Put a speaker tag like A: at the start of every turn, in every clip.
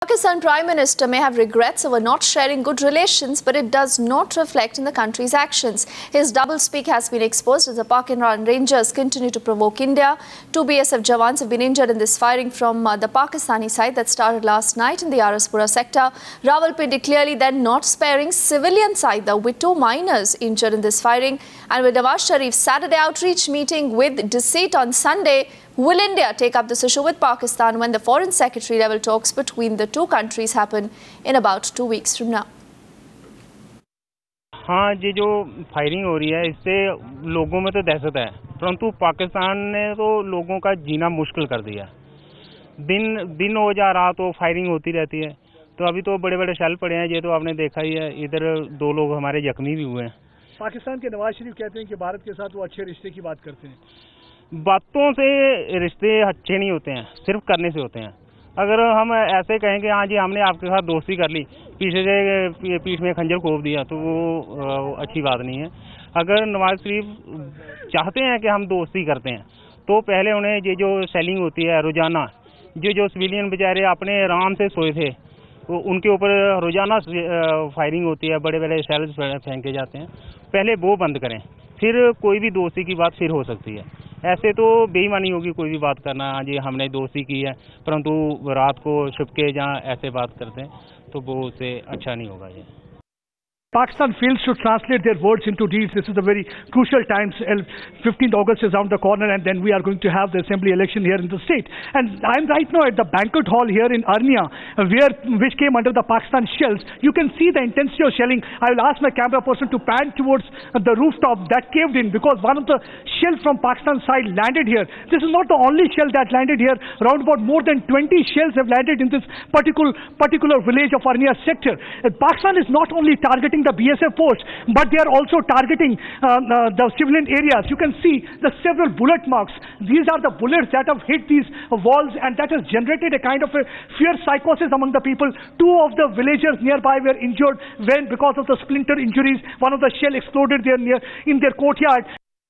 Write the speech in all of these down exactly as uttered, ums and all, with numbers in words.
A: Pakistan Prime Minister may have regrets over not sharing good relations, but it does not reflect in the country's actions. His doublespeak has been exposed as the Pakistan Rangers continue to provoke India. Two B S F jawans have been injured in this firing from uh, the Pakistani side that started last night in the Araspura sector. Rawalpindi clearly then not sparing civilians either, with two minors injured in this firing. And with Nawaz Sharif's Saturday outreach meeting with deceit on Sunday, will India take up this issue with Pakistan when the Foreign Secretary level talks between the two countries happen in about two weeks from now?
B: हाँ, ये जो firing हो रही है इससे लोगों में तो दहशत है, परंतु पाकिस्तान ने तो लोगों का जीना मुश्किल कर दिया। दिन दिन हो जा रहा तो फायरिंग होती रहती है। तो अभी तो बड़े बड़े शेल पड़े हैं, ये तो आपने देखा ही है। इधर दो लोग हमारे जख्मी भी हुए हैं। पाकिस्तान के नवाज शरीफ कहते हैं कि भारत के साथ वो अच्छे रिश्ते की बात करते हैं। बातों से रिश्ते अच्छे नहीं होते हैं, सिर्फ करने से होते हैं। अगर हम ऐसे कहें कि हाँ जी हमने आपके साथ दोस्ती कर ली, पीछे से पीठ में खंजर खोप दिया, तो वो अच्छी बात नहीं है। अगर नवाज शरीफ चाहते हैं कि हम दोस्ती करते हैं तो पहले उन्हें ये जो सेलिंग होती है रोजाना, जो जो सिविलियन बेचारे अपने आराम से सोए थे तो उनके ऊपर रोजाना फायरिंग होती है, बड़े बड़े शेल्स फेंके जाते हैं, पहले वो बंद करें, फिर कोई भी दोस्ती की बात फिर हो सकती है। ऐसे तो बेईमानी होगी कोई भी बात करना, जी हमने दोस्ती की है, परंतु रात को छुपके जहाँ ऐसे बात करते हैं तो वो उससे अच्छा नहीं होगा। ये
C: Pakistan fails to translate their words into deeds. This is a very crucial time. fifteenth August is around the corner, and then we are going to have the assembly election here in the state. And I'm right now at the banquet hall here in Arnia, where which came under the Pakistan shells. You can see the intensity of shelling. I will ask my camera person to pan towards the rooftop that caved in because one of the shells from Pakistan side landed here. This is not the only shell that landed here. Around about more than twenty shells have landed in this particular particular village of Arnia sector. And Pakistan is not only targeting the B S F post, but they are also targeting uh, uh, the civilian areas. You can see the several bullet marks. These are the bullets that have hit these uh, walls, and that has generated a kind of a fear psychosis among the people. Two of the villagers nearby were injured when, because of the splinter injuries, one of the shell exploded there near in their courtyard.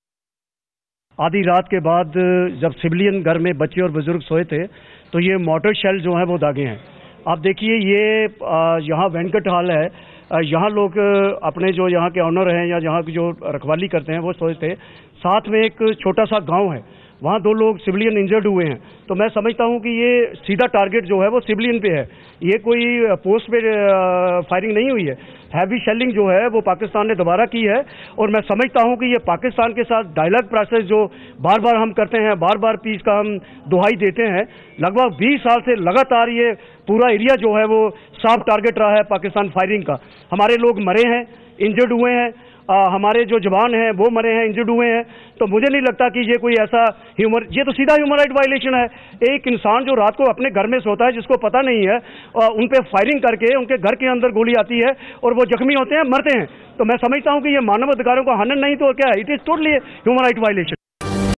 D: आधी रात के बाद जब civilian घर में बच्चे और बुजुर्ग सोए थे तो ये मोटर शेल जो है वो दागे हैं। आप देखिए ये यहाँ वेंकट हॉल है, यहाँ लोग अपने जो यहाँ के ऑनर हैं या यहाँ की जो रखवाली करते हैं वो सोए थे। साथ में एक छोटा सा गांव है, वहाँ दो लोग सिविलियन इंजर्ड हुए हैं। तो मैं समझता हूँ कि ये सीधा टारगेट जो है वो सिविलियन पे है, ये कोई पोस्ट पे फायरिंग नहीं हुई है। हैवी शेलिंग जो है वो पाकिस्तान ने दोबारा की है, और मैं समझता हूँ कि ये पाकिस्तान के साथ डायलॉग प्रोसेस जो बार बार हम करते हैं, बार बार पीस का हम दुहाई देते हैं, लगभग बीस साल से लगातार ये पूरा एरिया जो है वो साफ टारगेट रहा है पाकिस्तान फायरिंग का। हमारे लोग मरे हैं, इंजर्ड हुए हैं, आ, हमारे जो जवान हैं वो मरे हैं, इंजर्ड हुए हैं। तो मुझे नहीं लगता कि ये कोई ऐसा ह्यूमन, ये तो सीधा ह्यूमन राइट वायलेशन है। एक इंसान जो रात को अपने घर में सोता है, जिसको पता नहीं है, आ, उन पे फायरिंग करके उनके घर के अंदर गोली आती है और वो जख्मी होते हैं, मरते हैं। तो मैं समझता हूं कि ये मानव अधिकारों का हनन नहीं तो क्या है, it is totally human right violation.